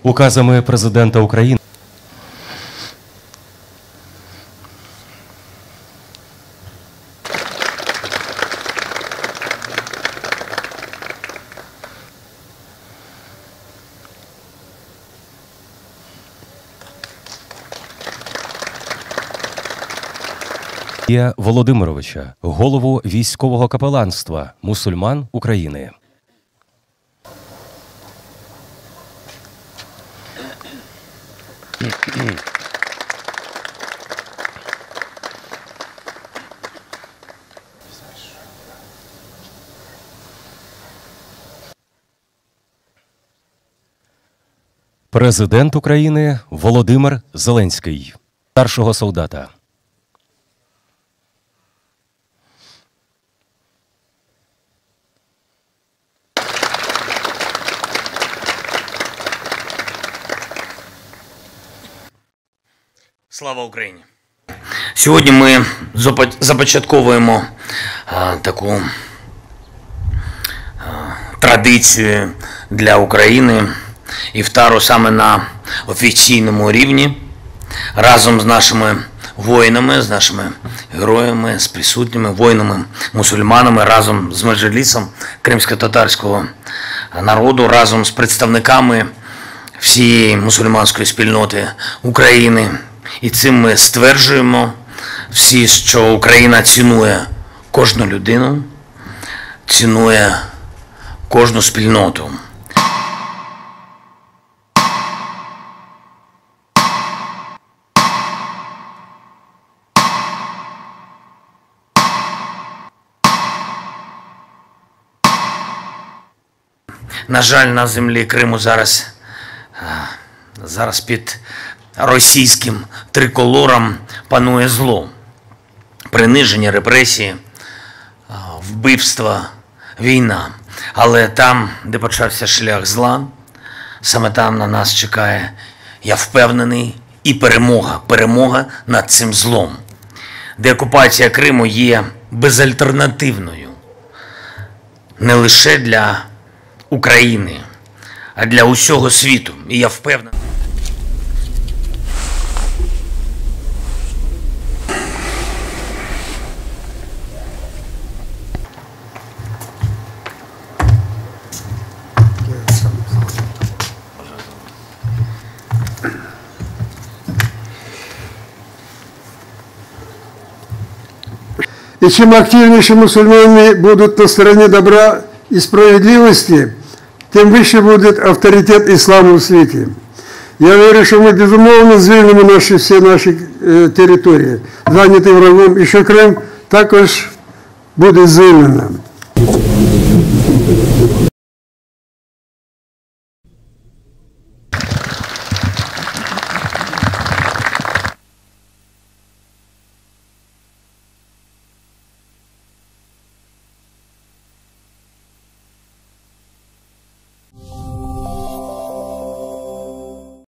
Указами Президента України Володимировича, голову військового капеланства мусульман України. Президент України Володимир Зеленський. Старшого солдата. Слава Україні! Сьогодні ми започатковуємо таку традицію для України, іфтару саме на офіційному рівні, разом з нашими воїнами, з нашими героями, з присутніми воїнами-мусульманами, разом з меджлісом кримсько-татарського народу, разом з представниками всієї мусульманської спільноти України. І цим ми стверджуємо всі, що Україна цінує кожну людину, цінує кожну спільноту. На жаль, на землі Криму зараз під російським триколором панує зло. Приниження, репресії, вбивства, війна. Але там, де почався шлях зла, саме там на нас чекає, я впевнений, і перемога. Перемога над цим злом. Деокупація Криму є безальтернативною. Не лише для України, а для усього світу. І я впевнений. И чем активнейше мусульмане будут на стороне добра и справедливости, тем выше будет авторитет ислама в свете. Я верю, что мы безумовно звільнимо все наши территории, заняты врагом, и що Крим також буде звільнено.